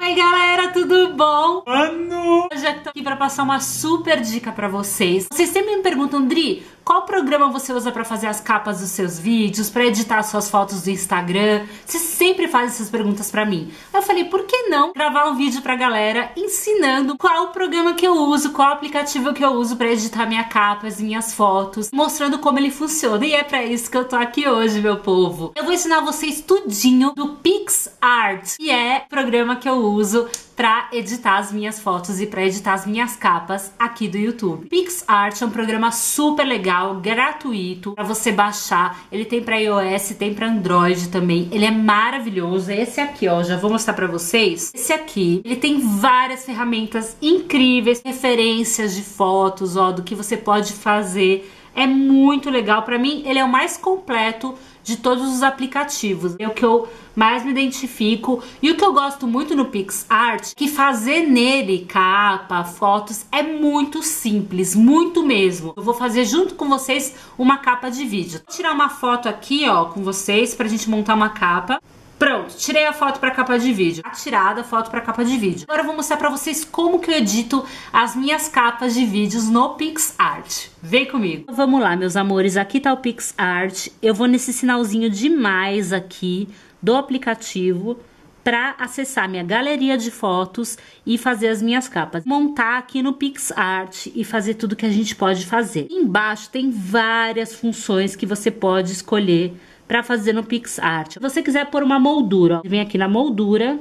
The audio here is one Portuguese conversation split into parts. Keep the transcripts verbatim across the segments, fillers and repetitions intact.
Oi galera, tudo bom? Mano! Hoje eu tô aqui pra passar uma super dica pra vocês. Vocês sempre me perguntam, Dri, qual programa você usa pra fazer as capas dos seus vídeos, pra editar suas fotos do Instagram? Vocês sempre fazem essas perguntas pra mim. Aí eu falei, por que não gravar um vídeo pra galera ensinando qual programa que eu uso, qual aplicativo que eu uso pra editar minha capa, as minhas fotos, mostrando como ele funciona. E é pra isso que eu tô aqui hoje, meu povo. Eu vou ensinar vocês tudinho do PicsArt, que é o programa que eu uso pra editar as minhas fotos e pra editar as minhas capas aqui do YouTube. PicsArt é um programa super legal, gratuito, pra você baixar. Ele tem pra iOS, tem pra Android também. Ele é maravilhoso. Esse aqui, ó, já vou mostrar pra vocês. Esse aqui, ele tem várias ferramentas incríveis, referências de fotos, ó, do que você pode fazer. É muito legal. Pra mim, ele é o mais completo de todos os aplicativos. É o que eu mais me identifico. E o que eu gosto muito no PicsArt, que fazer nele capa, fotos, é muito simples, muito mesmo. Eu vou fazer junto com vocês uma capa de vídeo. Vou tirar uma foto aqui, ó, com vocês, pra gente montar uma capa. Pronto, tirei a foto para capa de vídeo. A tirada, a foto para capa de vídeo. Agora eu vou mostrar para vocês como que eu edito as minhas capas de vídeos no PicsArt. Vem comigo. Vamos lá, meus amores. Aqui tá o PicsArt. Eu vou nesse sinalzinho de mais aqui do aplicativo para acessar minha galeria de fotos e fazer as minhas capas. Montar aqui no PicsArt e fazer tudo que a gente pode fazer. Embaixo tem várias funções que você pode escolher para fazer no PicsArt. Se você quiser pôr uma moldura, ó, vem aqui na moldura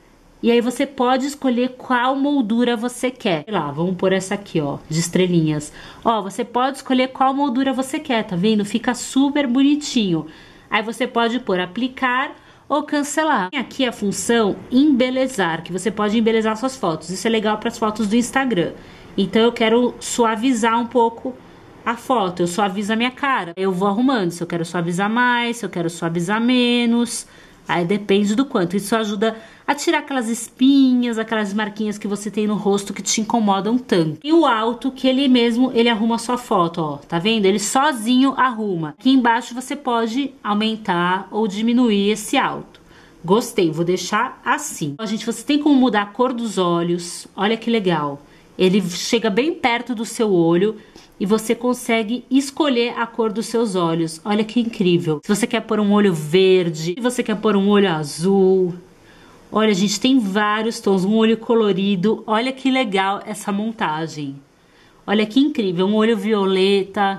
e aí você pode escolher qual moldura você quer. Sei lá, vamos pôr essa aqui, ó, de estrelinhas. Ó, você pode escolher qual moldura você quer, tá vendo? Fica super bonitinho. Aí você pode pôr aplicar ou cancelar. Tem aqui a função embelezar, que você pode embelezar suas fotos. Isso é legal para as fotos do Instagram. Então eu quero suavizar um pouco a foto, eu suavizo a minha cara. Eu vou arrumando, se eu quero suavizar mais, se eu quero suavizar menos. Aí depende do quanto. Isso ajuda a tirar aquelas espinhas, aquelas marquinhas que você tem no rosto que te incomodam tanto. E o alto, que ele mesmo, ele arruma a sua foto, ó. Tá vendo? Ele sozinho arruma. Aqui embaixo você pode aumentar ou diminuir esse alto. Gostei, vou deixar assim. Ó, gente, você tem como mudar a cor dos olhos. Olha que legal. Ele chega bem perto do seu olho e você consegue escolher a cor dos seus olhos. Olha que incrível. Se você quer pôr um olho verde, se você quer pôr um olho azul. Olha, gente, tem vários tons. Um olho colorido. Olha que legal essa montagem. Olha que incrível. Um olho violeta.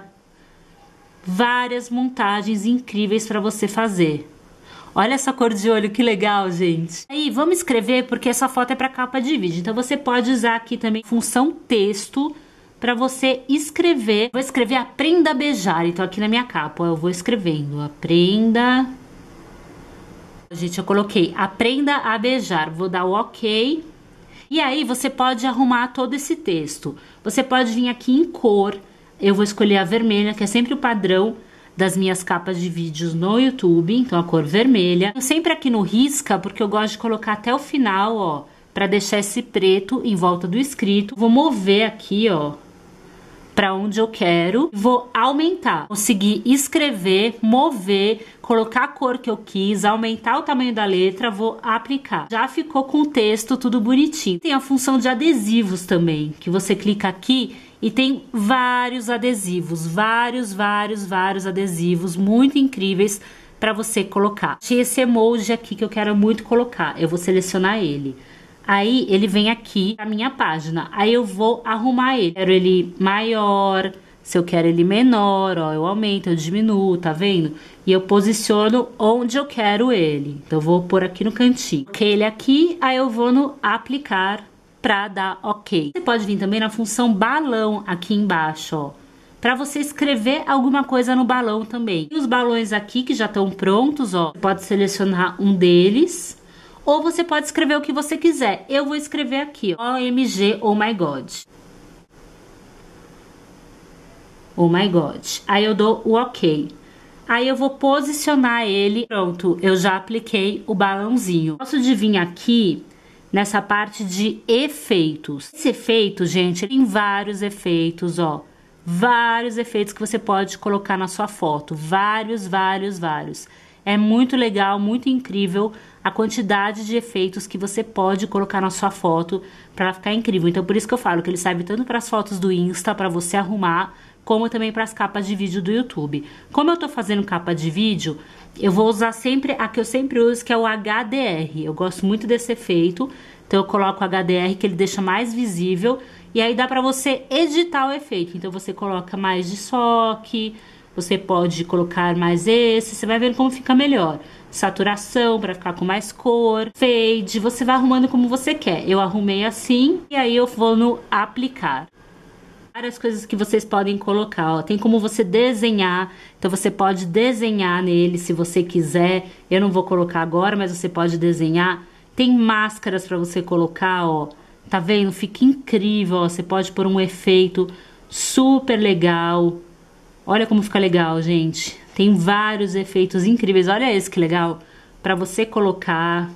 Várias montagens incríveis para você fazer. Olha essa cor de olho, que legal, gente. Aí, vamos escrever, porque essa foto é para capa de vídeo. Então, você pode usar aqui também função texto para você escrever. Vou escrever aprenda a beijar. Então, aqui na minha capa, ó, eu vou escrevendo aprenda. Gente, eu coloquei aprenda a beijar. Vou dar o ok. E aí, você pode arrumar todo esse texto. Você pode vir aqui em cor. Eu vou escolher a vermelha, que é sempre o padrão das minhas capas de vídeos no YouTube, então a cor vermelha. Eu sempre aqui no risca, porque eu gosto de colocar até o final, ó, para deixar esse preto em volta do escrito. Vou mover aqui, ó, para onde eu quero. Vou aumentar, conseguir escrever, mover, colocar a cor que eu quis, aumentar o tamanho da letra, vou aplicar. Já ficou com o texto tudo bonitinho. Tem a função de adesivos também, que você clica aqui e tem vários adesivos, vários, vários, vários adesivos muito incríveis para você colocar. Tinha esse emoji aqui que eu quero muito colocar, eu vou selecionar ele. Aí ele vem aqui na minha página, aí eu vou arrumar ele. Quero ele maior, se eu quero ele menor, ó, eu aumento, eu diminuo, tá vendo? E eu posiciono onde eu quero ele. Então eu vou pôr aqui no cantinho. Coloquei ele aqui, aí eu vou no aplicar para dar ok. Você pode vir também na função balão aqui embaixo, ó, para você escrever alguma coisa no balão também. E os balões aqui que já estão prontos, ó, você pode selecionar um deles, ou você pode escrever o que você quiser. Eu vou escrever aqui, ó, O M G, oh my god. Oh my god. Aí eu dou o ok. Aí eu vou posicionar ele. Pronto, eu já apliquei o balãozinho. Posso de vir aqui nessa parte de efeitos. Esse efeito, gente, tem vários efeitos, ó. Vários efeitos que você pode colocar na sua foto. Vários, vários, vários. É muito legal, muito incrível a quantidade de efeitos que você pode colocar na sua foto para ela ficar incrível. Então por isso que eu falo que ele serve tanto para as fotos do Insta, para você arrumar, como também para as capas de vídeo do YouTube. Como eu tô fazendo capa de vídeo, eu vou usar sempre a que eu sempre uso, que é o H D R. Eu gosto muito desse efeito, então eu coloco o H D R, que ele deixa mais visível, e aí dá pra você editar o efeito. Então você coloca mais desfoque, você pode colocar mais esse, você vai vendo como fica melhor. Saturação, pra ficar com mais cor, fade, você vai arrumando como você quer. Eu arrumei assim, e aí eu vou no aplicar. Várias coisas que vocês podem colocar, ó. Tem como você desenhar, então você pode desenhar nele se você quiser. Eu não vou colocar agora, mas você pode desenhar. Tem máscaras pra você colocar, ó. Tá vendo? Fica incrível, ó. Você pode pôr um efeito super legal. Olha como fica legal, gente. Tem vários efeitos incríveis. Olha esse que legal. Pra você colocar.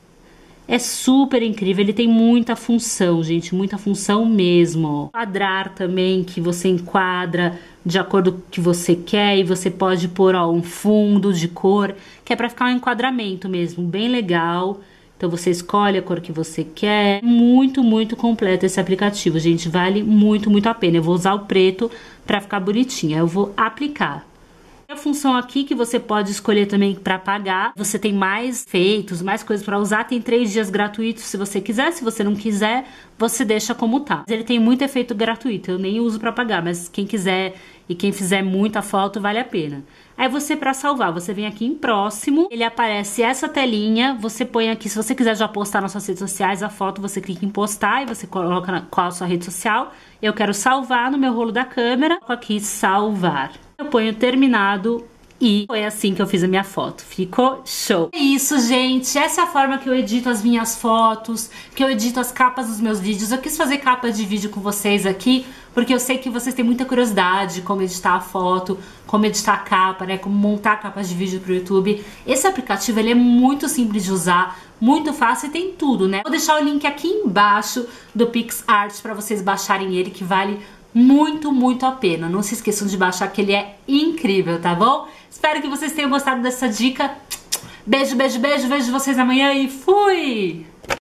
É super incrível. Ele tem muita função, gente. Muita função mesmo. Quadrar também, que você enquadra de acordo com o que você quer. E você pode pôr, ó, um fundo de cor, que é pra ficar um enquadramento mesmo. Bem legal. Então você escolhe a cor que você quer. Muito, muito completo esse aplicativo, gente. Vale muito, muito a pena. Eu vou usar o preto pra ficar bonitinha. Eu vou aplicar. A função aqui que você pode escolher também para pagar. Você tem mais efeitos, mais coisas para usar. Tem três dias gratuitos se você quiser. Se você não quiser, você deixa como tá. Ele tem muito efeito gratuito. Eu nem uso para pagar, mas quem quiser e quem fizer muita foto, vale a pena. Aí você, para salvar, você vem aqui em próximo. Ele aparece essa telinha. Você põe aqui, se você quiser já postar nas suas redes sociais a foto, você clica em postar e você coloca na, qual a sua rede social. Eu quero salvar no meu rolo da câmera. Coloco aqui salvar. Eu ponho terminado e foi assim que eu fiz a minha foto. Ficou show! É isso, gente. Essa é a forma que eu edito as minhas fotos, que eu edito as capas dos meus vídeos. Eu quis fazer capa de vídeo com vocês aqui, porque eu sei que vocês têm muita curiosidade de como editar a foto, como editar a capa, né? Como montar capas de vídeo pro YouTube. Esse aplicativo, ele é muito simples de usar, muito fácil e tem tudo, né? Vou deixar o link aqui embaixo do PixArt para vocês baixarem ele, que vale muito, muito a pena. Não se esqueçam de baixar, que ele é incrível, tá bom? Espero que vocês tenham gostado dessa dica. Beijo, beijo, beijo. Vejo vocês amanhã e fui!